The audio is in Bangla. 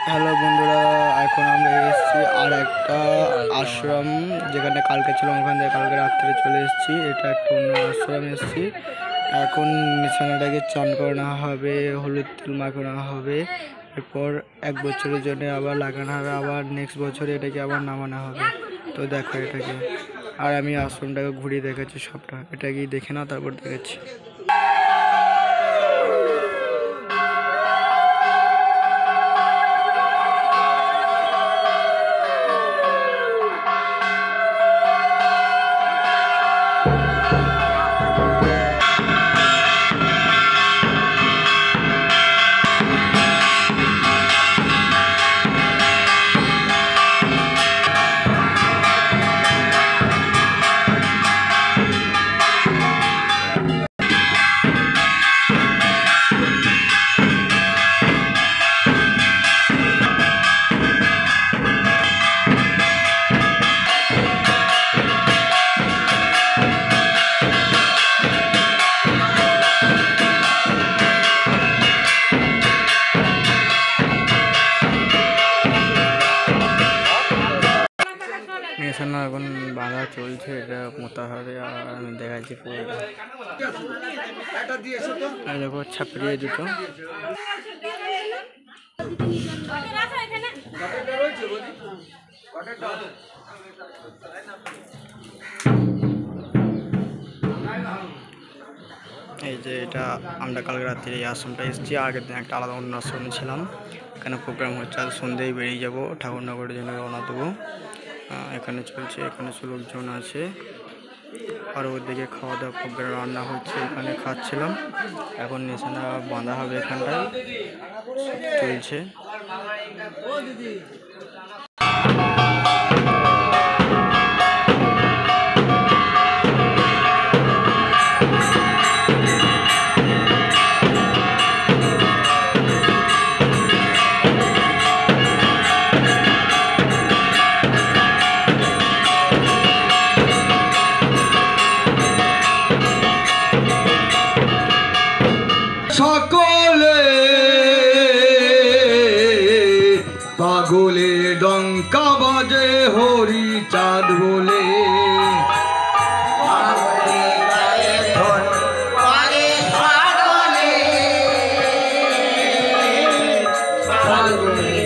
হ্যালো বন্ধুরা, এখন আমরা এসেছি আর একটা আশ্রম যেখানে কালকে ছিলাম, ওখান থেকে কালকে রাত্রে চলে এসেছি। এটা একটা অন্য আশ্রমে এসেছি। এখন নিশানাটাকে চান করানো হবে, হলুদ তেল মাখানো হবে, এরপর 1 বছরের জন্য আবার লাগানো হবে, আবার নেক্সট বছরে এটাকে আবার নামানো হবে। তো দেখো এটাকে, আর আমি আশ্রমটাকে ঘুরিয়ে দেখাচ্ছি সবটা। এটাকে দেখে নাও, তারপর দেখাচ্ছি। নিশানা এখন বাঁধা চলছে, এটা মোতা হবে। আর আমি দেখাচ্ছি পুরো দেখো ছাপড়িয়ে দুটো। এই যে এটা আমরা কালকে রাত্রে এই আশ্রমটা এসেছি। আগের দিন একটা আলাদা অন্য আশ্রমে ছিলাম। এখানে প্রোগ্রাম হচ্ছে, আজ সন্ধ্যেই বেরিয়ে যাবো, ঠাকুরনগরের জন্য রওনা দেবো। এখানে চলছে, এখানে লোকজন আছে। আর ওদিকে খাওয়া দাওয়া প্রোগ্রাম রান্না হচ্ছে, এখানে খাচ্ছিলাম। এখন নিশানা বাঁধা হবে, এখানটায় চলছে। সকলে পাগলে ডঙ্কা বাজে হরি চাঁদ বলে, পাগলে